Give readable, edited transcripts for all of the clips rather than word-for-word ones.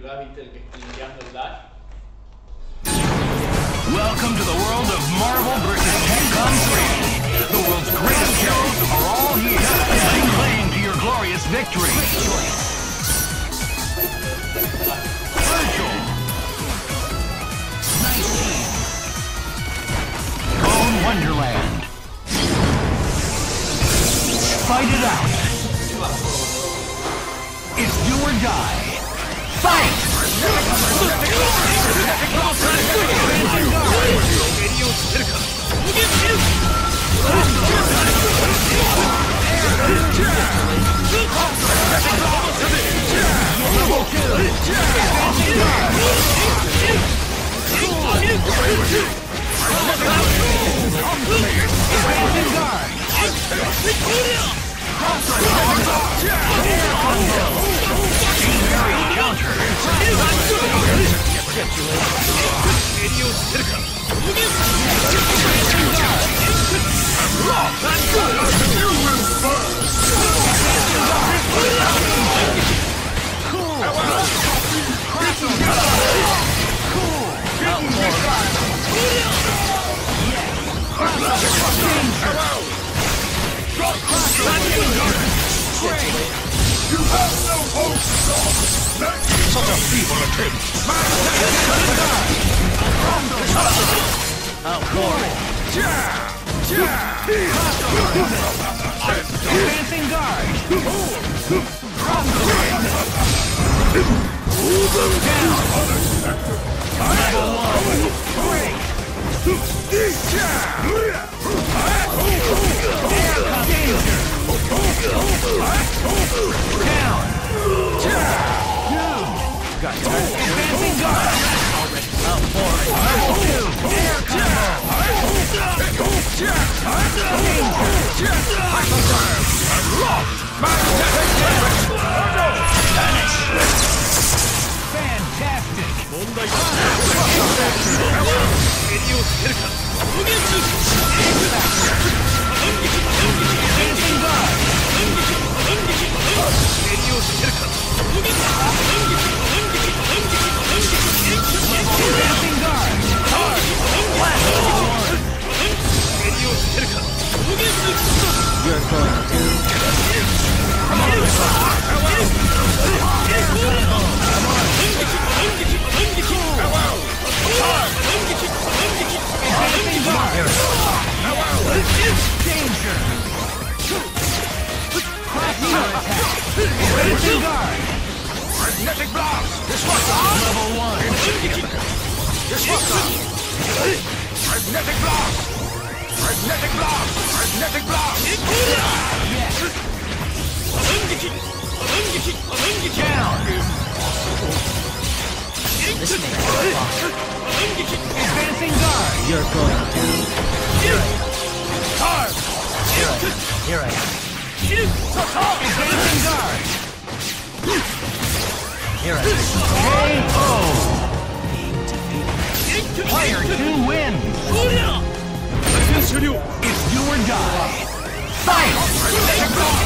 Rabbit el que está limpiando el dash. Welcome to the world of Marvel vs. Capcom 3. The world's greatest heroes are all here. Lay claim to your glorious victory. Virtual. 19. Bone Wonderland. Fight it out. It's do or die. Fight! You have no hope! Such a feeble attempt! Advancing guard! Level 1! Break! Down! Got you. Advancing guard! Up for it. Level 2! Air combo! Vanish! Fantastic! Advancing guard! Advancing guard! You're going to... Come on! Danger! Advancing guard! Magnetic blast! Level 1! Magnetic blast! Magnetic blast! Magnetic blast! Yes! Down! Advancing guard! You're going to... Time! Here I am. Advancing guard! Here I am. KO! Player 2 wins! It's do or die! Fight! Advancing guard!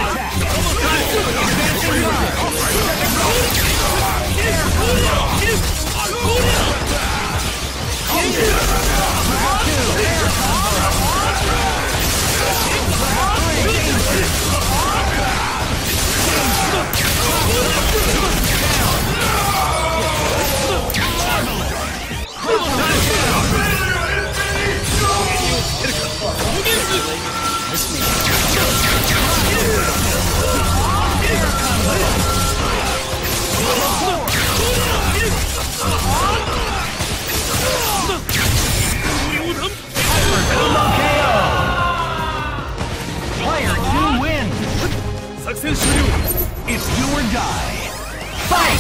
Player 2 wins! It's do or die! Fight!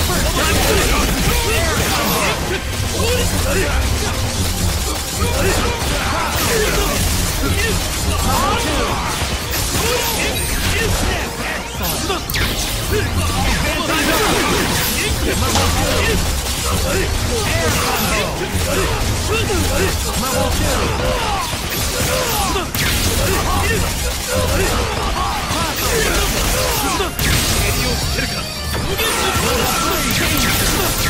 Level 2!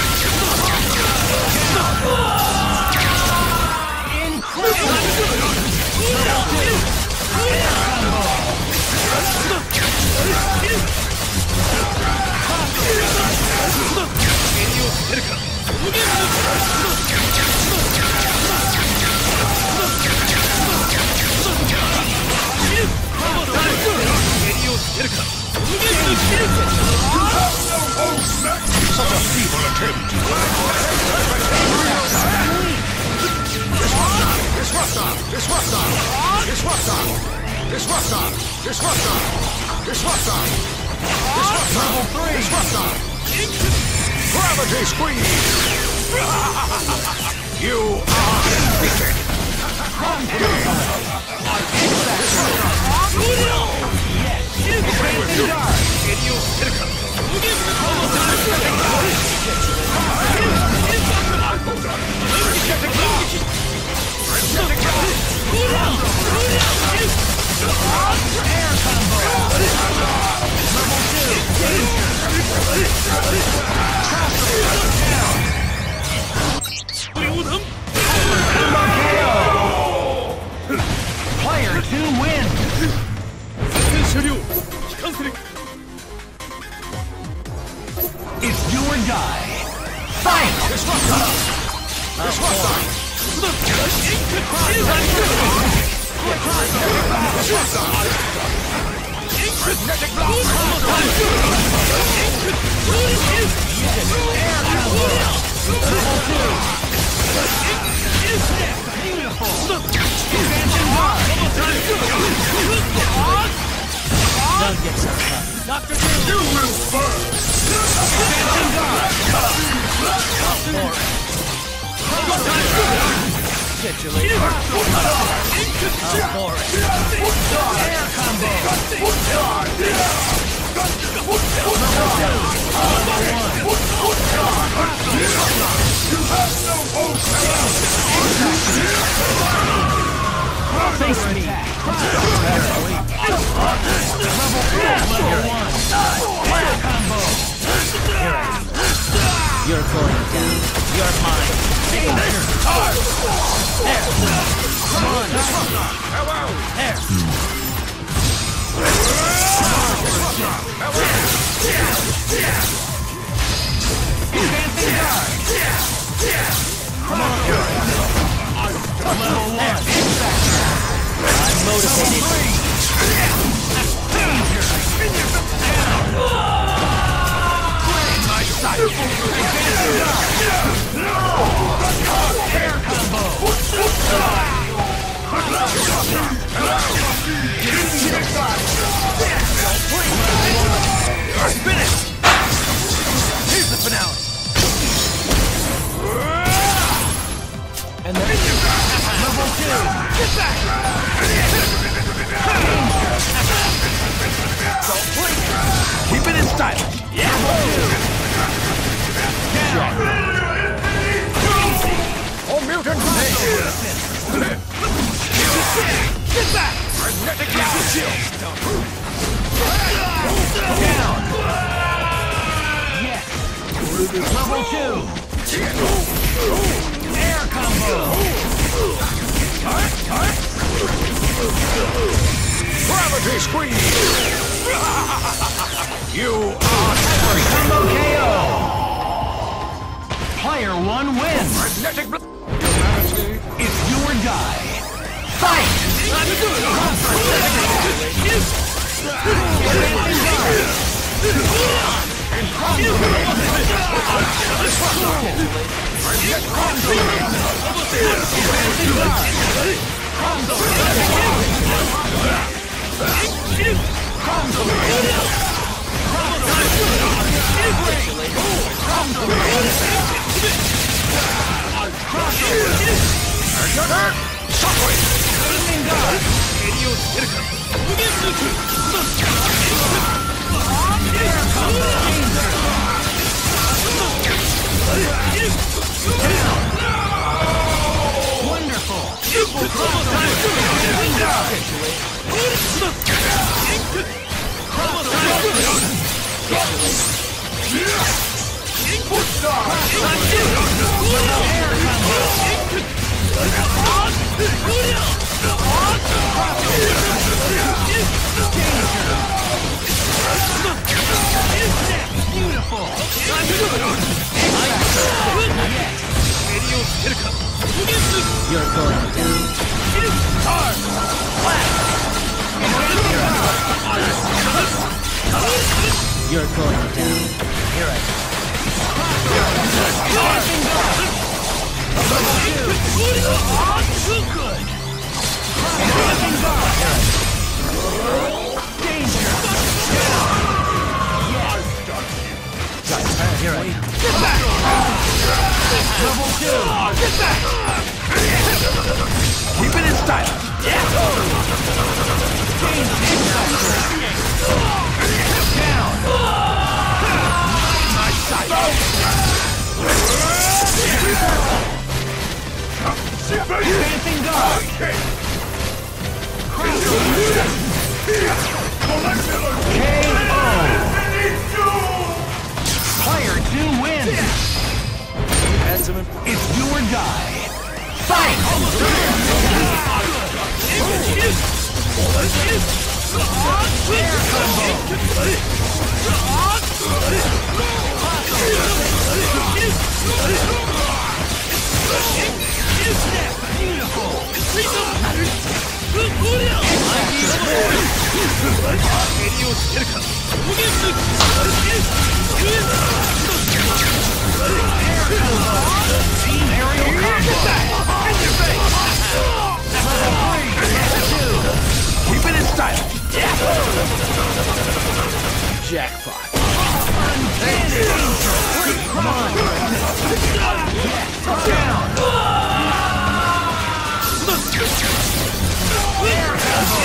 Disruptor! Disruptor! Disruptor! Disruptor! Level 3. Disruptor! Gravity squeeze! You are defeated! Player 2 wins. It's do or die. Fight! Disruptor! Disruptor! Magnetic block! Don't get so tough. Dr. You will burn! Catch you later. How boring. Air combo. You have no hope! Face me. Level 1. Air combo. You're going down. You're mine. Danger. There. Come on. There. Advancing guard. Come on. Level 1. I'm motivated. Air combo. Finish! Here's the finale! And then Level 2. Get back! Keep it in style! Oh, mutant! Get back! Magnetic shield! Down. Yes. Level 2. Air combo. Gravity squeeze! You are Combo KO. Player 1 wins. magnetic. Humanity It's do or die. Fight! you're going down. You're going down. Here I go. Too good. Danger! Here I am. Get back! Level 2! Get back! Keep it in style! Down! Nice sight! Advancing guard! KO! Player 2 wins! It's do or die! Fight! Air combo! Beautiful! Aerial combo! Keep it in style! Jackpot! Come on! Down! Air combo!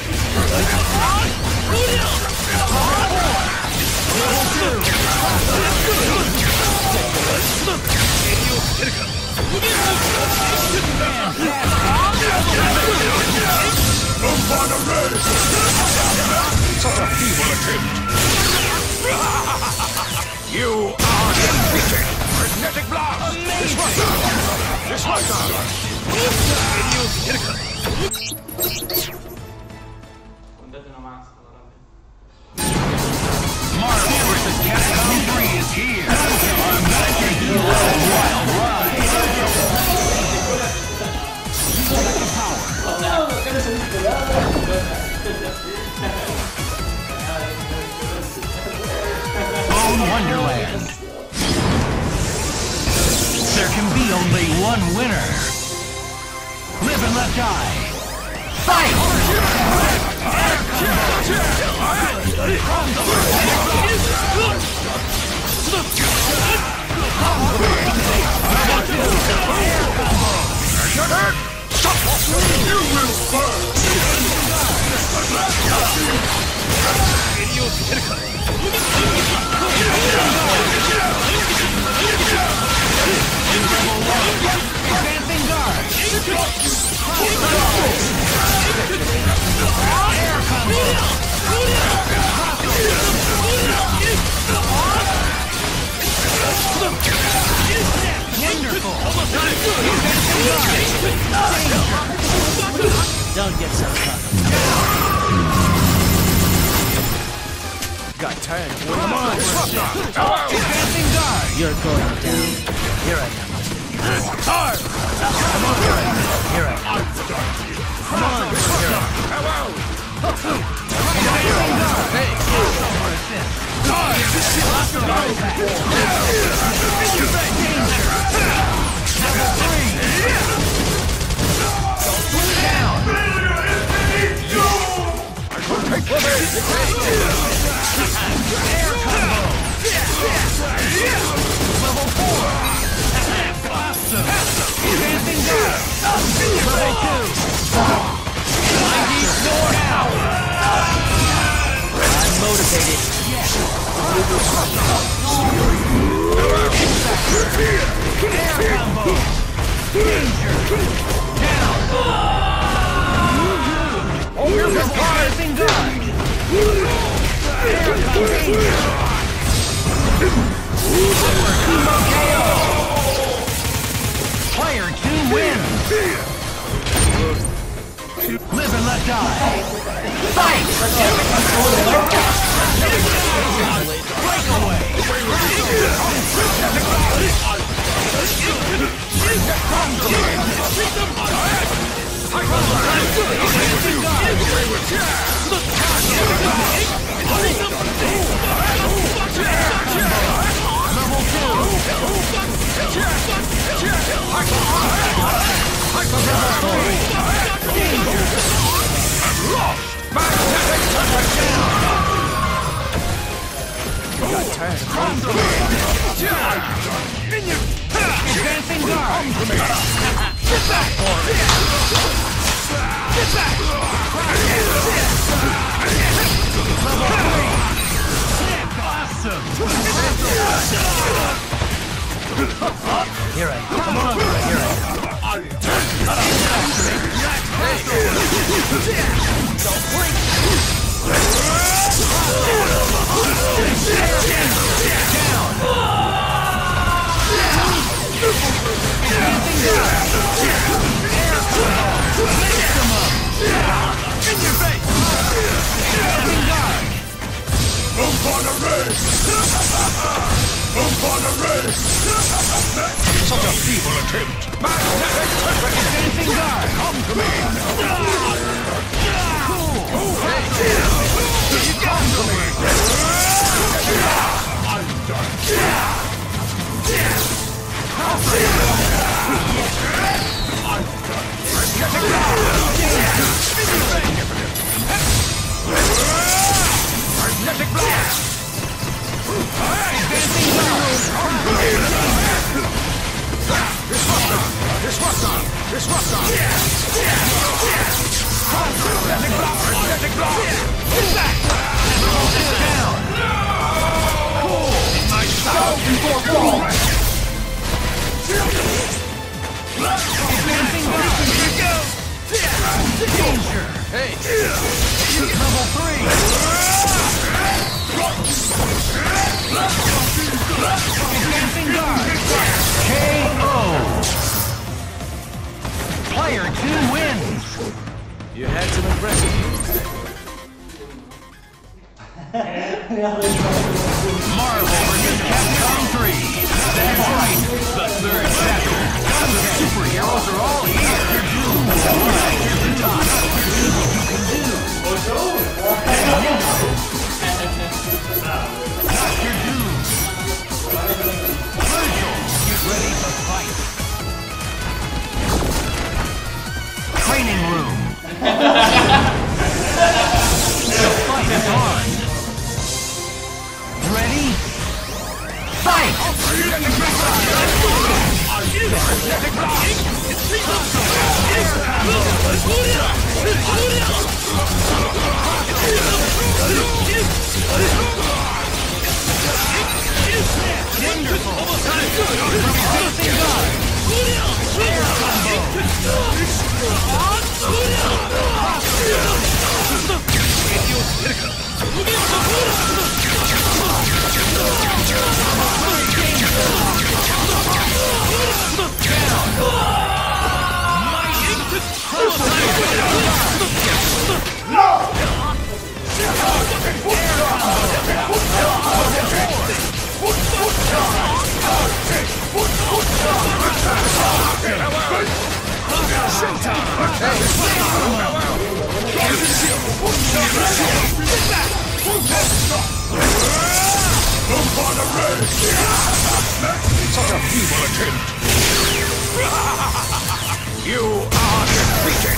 Such a feeble attempt! You are defeated! Magnetic blast! This was Andate nomás, adelante. Marvel vs. Capcom 3 is here! I'm taking you on a wild ride! Bone Wonderland! There can be only one winner! Live and let die! Fight! You will burn! Advancing guard! Air combo! Wonderful! Don't get so cocky. Got tired of Come on! Advancing guard! You're going down. Here I am. Here I am. Come on! Here I am. Advancing guard! Hey! Air combo! Level 4! Awesome! Advancing guard! Level 2! Mighty sword out! I'm motivated. Yes! tired of Advancing guard! Get back! Get back! Awesome! Here I go. Come on, here I go. Don't blink! Such a feeble attempt! Advancing guard! Come to me! Come to me! I'm done! Magnetic blast! Advancing Disruptor! Magnetic block! Down! Cool! My style before fall! Advancing guard! Danger! Hey! Level 3! Advancing guard! KO! Player 2 wins! You had some impressive moves. Marvel vs. Capcom 3. That's right, the third chapter. The superheroes are all here. Right to the top. Dr. Doom. Virgil, get ready to fight. Training room. The fight is on. Ready? Fight! Such a feeble attempt! You are defeated!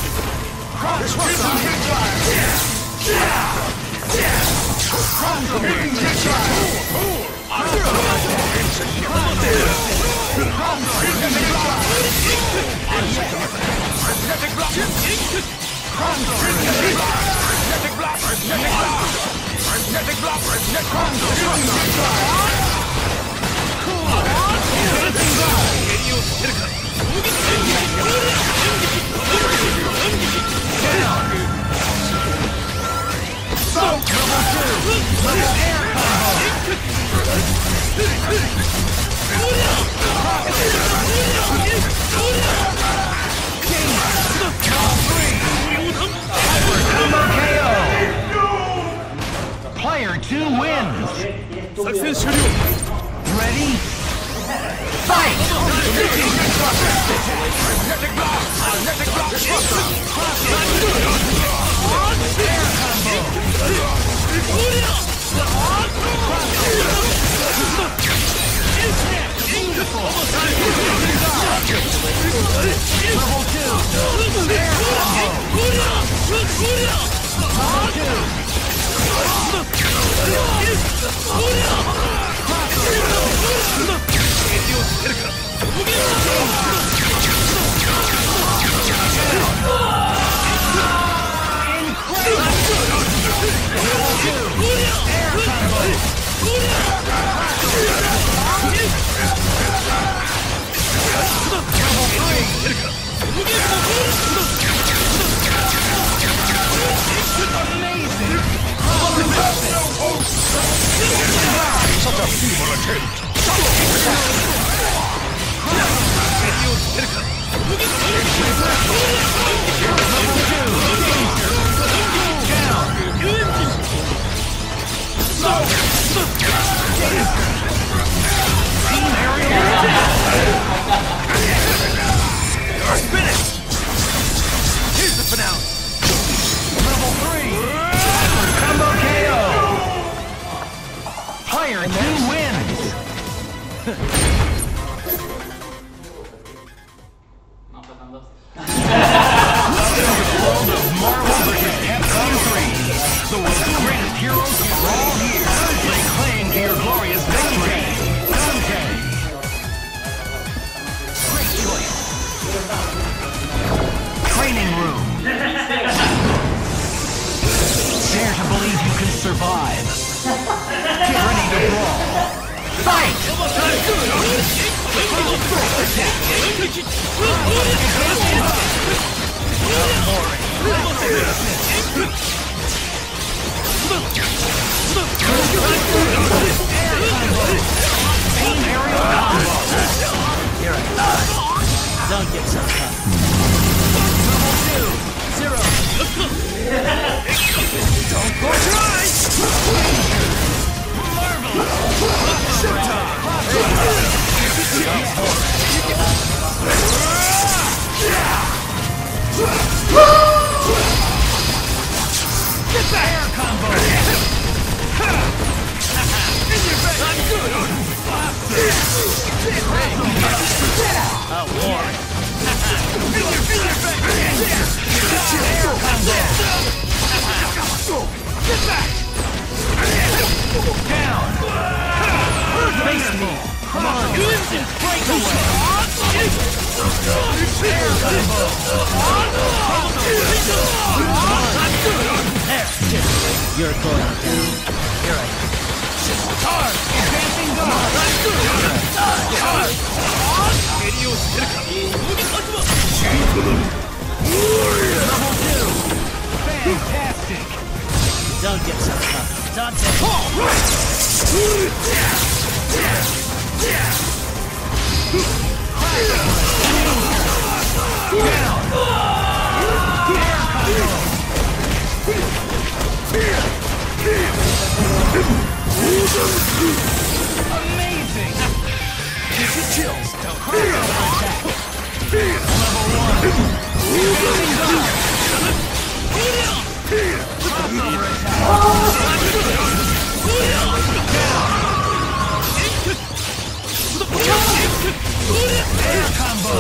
Player 2 wins. Ready? Fight! Level 2. Such a feeble attempt! You're finished! Here's the finale! Level 3! Combo KO! Player 2 wins! No, faltan dos. The world of Marvel vs. Capcom 3. The world's greatest heroes are all here. Lay claim to your glorious victory. Dante. Great choice. Training room. Dare to believe you can survive. Get ready to brawl. Fight! Don't get so tough. Zero. Don't go try! Marvelous! Get the air combo! In your face! I'm good! A war. In your face! Air combo! Get back! Down! Face me! Come on! Break away! Air combo! You're going down. You're right. Hard! Advancing guard! Level 2! Fantastic! Don't get so tough. Dante. All right! Amazing! Give you chills. Don't hurt. Level 1. Air combo!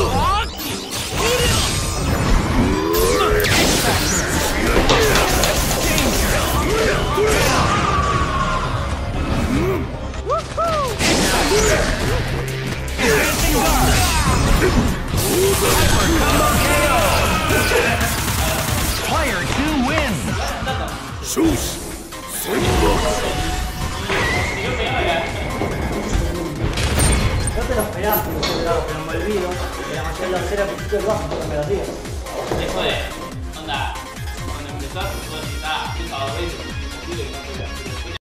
Advancing guard! Combo KO! Player 2 wins! Zeus! No te lo esperás, pero me olvido que la mayoría de las era poquito el bajo, pero me las digo. Después, onda, cuando empezás, vos decís, FIFA 20, imposible que no te